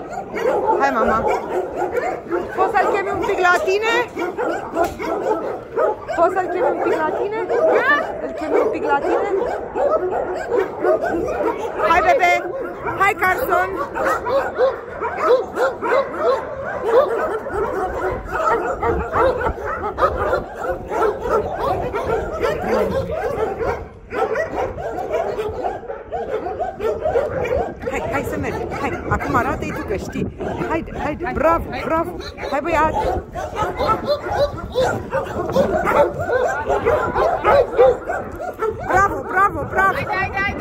Hai, mama. Poți să-l chemi un pic la tine? Poți să-l chemi un pic la tine? Îl chemi un pic la tine? Hai, bebe! Hai, Carson! Hai să mergem. Hai, acum arată-i tu că știi. Haide, bravo. Hai, băiat. Bravo. Haide.